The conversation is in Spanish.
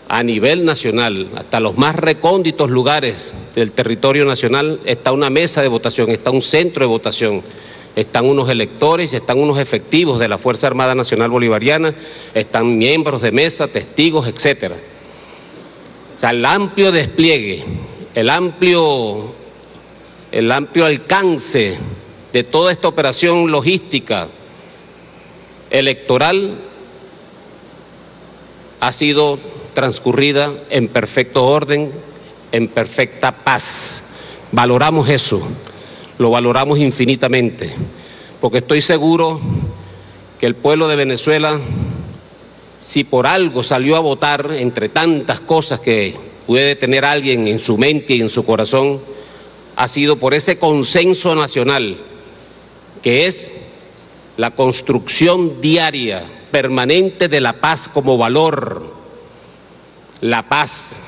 a nivel nacional, hasta los más recónditos lugares del territorio nacional, está una mesa de votación, está un centro de votación, están unos electores, están unos efectivos de la Fuerza Armada Nacional Bolivariana, están miembros de mesa, testigos, etcétera. O sea, el amplio despliegue, el amplio alcance de toda esta operación logística electoral ha sido transcurrida en perfecto orden, en perfecta paz. Valoramos eso, lo valoramos infinitamente, porque estoy seguro que el pueblo de Venezuela, si por algo salió a votar, entre tantas cosas que puede tener alguien en su mente y en su corazón, ha sido por ese consenso nacional, que es la construcción diaria, permanente de la paz como valor. La paz